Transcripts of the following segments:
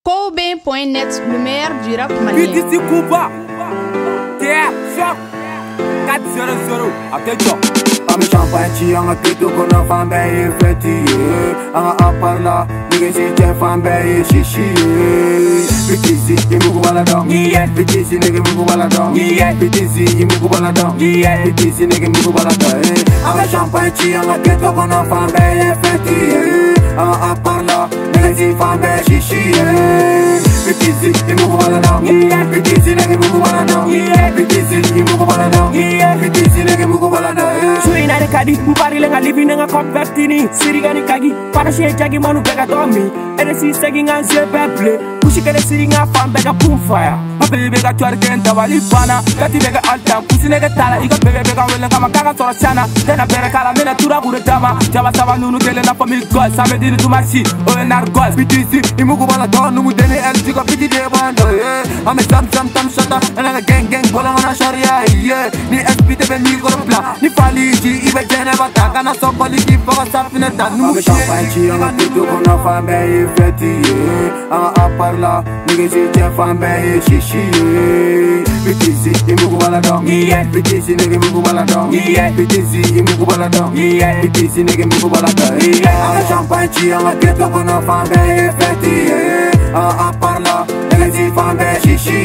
Kobe.net, le meilleur du rap malien. BTC Kuba, TR, Choc, 400, attention. Ami champagne ci anga pito kono fambe e feti anga aparla nige si che fambe e shishi bitisi imugu bala dong bitisi nige mugu bala dong bitisi imugu bala dong bitisi nige mugu bala dong anga champagne ci anga pito kono fambe e feti anga aparla nige si fambe e shishi bitisi imugu bala dong bitisi nige mugu bala dong bitisi imugu bala dong bitisi nige mugu bala dong Ina de kadi, mpari lenga livi nenga konvertini Sirigani kagi, para shie jagi manu bega domi Ede si segi nga nse peple Pushi kede siri nga fan bega pumfaya Mabebe bega tuari kenta wali bana Gati bega alta, pusi nege tala Iga bebe bega wele kama kaka sora chana Dena bere kala mena tura kure dama Jaba saba nunu kele na famil gos Same dini tumasi, oe nar gos BTC, imugu bala don, numu deni el Jika piti de bando, Ame tam shata Enanga gang, bola ngana sharia, Ni SPT ben mi koropla Ni fali ibe jene bata kana sokoli ki foka safine ta numu champagne ci anga pito kono fambe e feti anga aparla nige si che fambe e shishi bitisi imugu bala dong bitisi nige mugu bala dong bitisi imugu bala dong bitisi nige mugu bala dong anga champagne ci anga pito kono fambe e feti anga aparla nige si fambe e shishi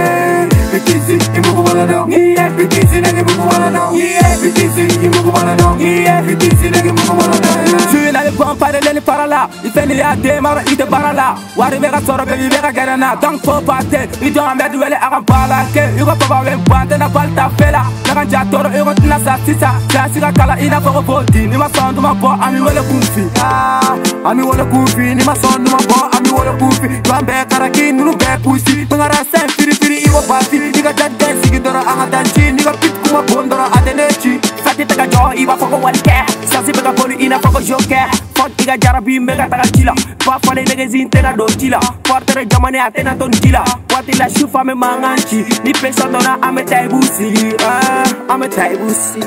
bitisi imugu bala dong bitisi nige mugu bala dong bitisi imugu bala dong bitisi nige mugu bala dong Sui na le bon pare le parala Ifeni ya de maro ite barala Wari mega soro baby mega garana Don't fo pate Ito amed wele aga bala ke Yugo papa we bante na balta fela Naga jatoro yugo tina sa sisa Jasiga kala ina foko voti Nima sondu ma bo ami wele kumfi Ami wele kumfi Nima sondu ma bo ami wele kumfi Tuambe karaki nunu be kusi Mengara sen firi firi iwo bati Niga jadden sigi dora anga danchi Niga pit kuma bondora adenechi Sati tega jo iwa foko walike Sasi bega poli ina foko joke Fot iga jarabi mega taga chila Pa fale nege zintena do chila Fortere jamane atena ton chila Wati la shufa me manganchi Ni pesa dona ame taibusi Ame taibusi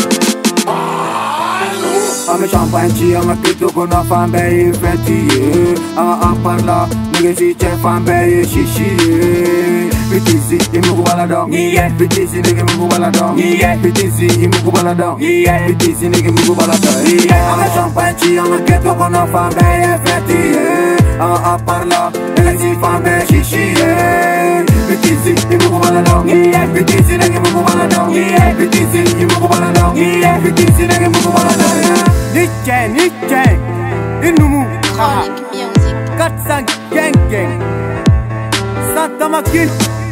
Ame champagne ci anga pito kono fambe e feti anga aparla nige si che fambe e shishi bitisi imugu bala dong bitisi nige mugu bala dong bitisi imugu bala dong bitisi nige mugu bala dong ame champagne ci anga pito kono fambe e feti anga aparla nige si fambe e shishi bitisi imugu bala dong bitisi nige mugu bala dong bitisi imugu bala dong bitisi nige mugu bala dong Niche, Inumu, Chronique Music. 400 gang, Santa Maki,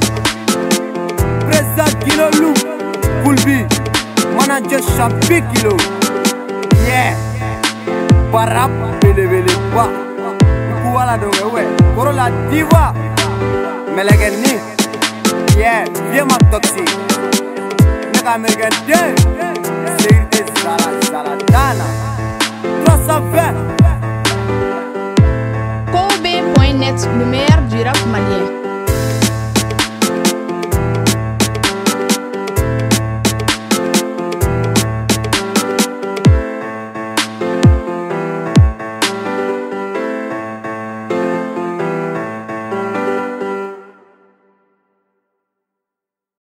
Presa Kilo Lou, Pulbi, Manager Champi Kilo, yeah, Parap, Bele, Ba, Kuala Dongewe, Corolla Diva, Melegani, yeah, Viema Toxi, Mega American Day, Sirte Saladana. Kobe.net, le meilleur du rap malien.